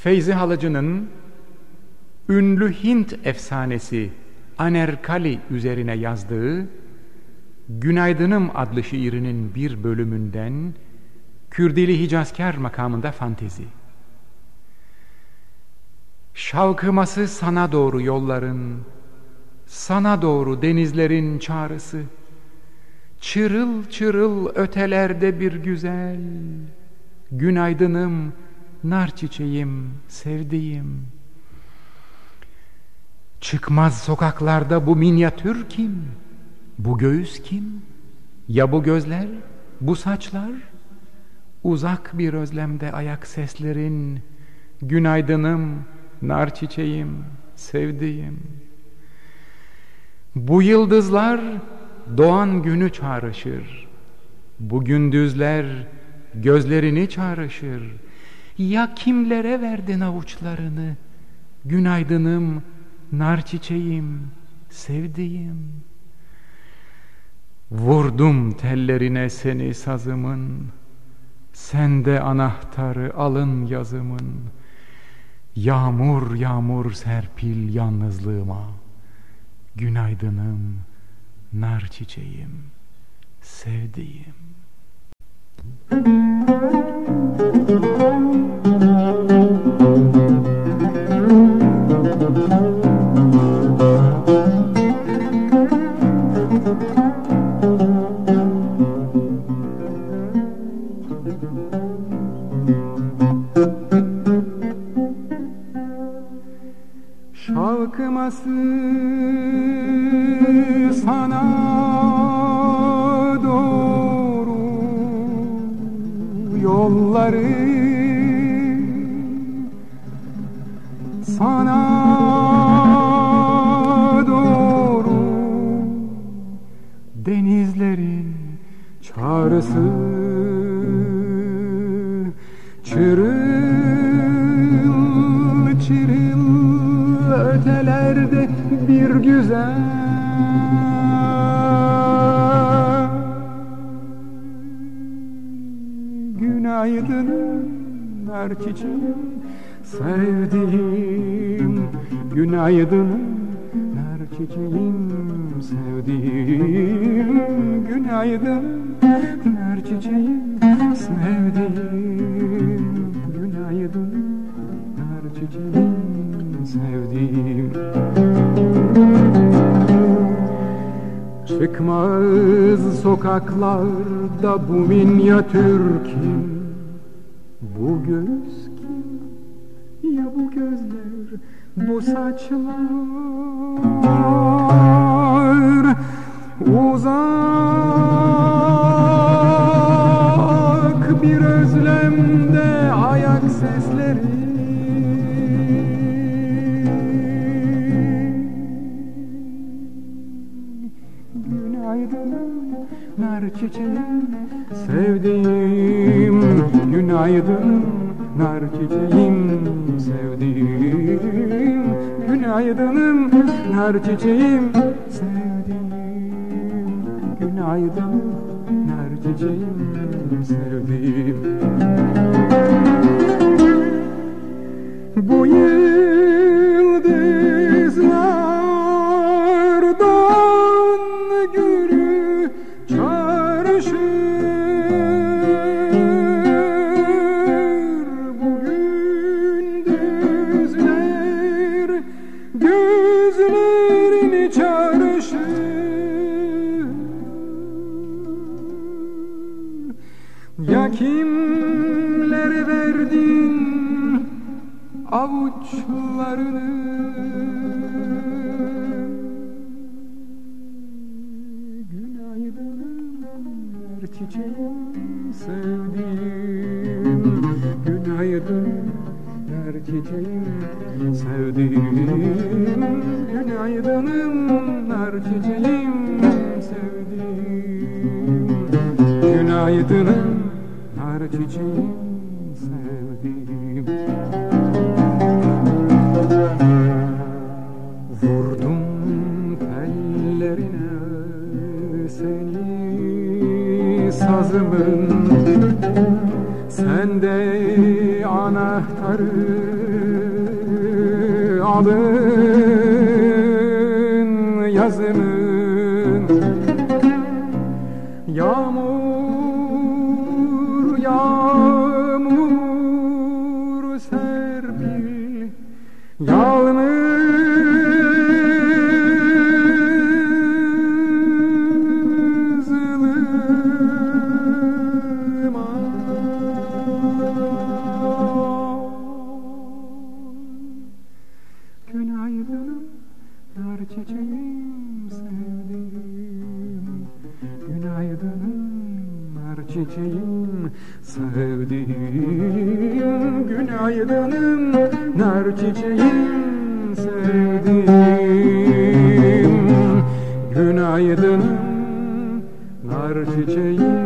Feyzi Halıcı'nın ünlü Hint efsanesi Anerkali üzerine yazdığı Günaydınım adlı şiirinin bir bölümünden Kürdili Hicazkar makamında fantezi. Şavkıması sana doğru yolların, sana doğru denizlerin çağrısı, çırıl çırıl ötelerde bir güzel, günaydınım, nar çiçeğim, sevdiğim. Çıkmaz sokaklarda bu minyatür kim? Bu göğüs kim? Ya bu gözler, bu saçlar? Uzak bir özlemde ayak seslerin, günaydınım, nar çiçeğim, sevdiğim. Bu yıldızlar doğan günü çağrışır. Bu gündüzler gözlerini çağrışır. Ya kimlere verdin avuçlarını? Günaydınım, nar çiçeğim, sevdiğim. Vurdum tellerine seni sazımın, sende anahtarı alın yazımın. Yağmur yağmur serpil yalnızlığıma, günaydınım, nar çiçeğim, sevdiğim. Şavkıması sana doğru yolları, sana doğru denizlerin çağrısı, çırıl çırıl ötelerde bir güzel, günaydınım, nar çiçeğim, sevdiğim. Günaydınım, nar çiçeğim, sevdiğim. Günaydın, nar çiçeğim, sevdiğim. Günaydın, nar çiçeğim, sevdiğim. Çıkmaz sokaklarda bu minyatür kim? Bu göğüs kim? Ya bu gözler, bu saçlar? Uzak bir özlemde ayak sesleri, günaydınım, nar çiçeğim, sevdiğim. Günaydınım, nar çiçeğim, sevdiğim. Günaydınım, nar çiçeğim, sevdiğim. Günaydınım, nar çiçeğim, sevdiğim. Bu yıldızlar doğan günü çağrışır. Bu gündüzler gözlerini çağrışır. Ya kimlere verdin avuçlarını? Günaydınım, nar çiçeğim, sevdiğim. Günaydın, nar çiçeğim, sevdiğim. Günaydınım, nar çiçeğim, sevdiğim. Günaydınım, nar çiçeğim, sevdiğim. Vurdum tellerine seni sazımın, sende anahtarı alın yazının. Yağmur, yağmur serpil yalnızlığıma. Günaydınım, nar çiçeğim sevdiğim. Günaydınım, nar çiçeğim sevdiğim. Günaydınım, nar çiçeğim sevdiğim. Günaydınım, nar çiçeğim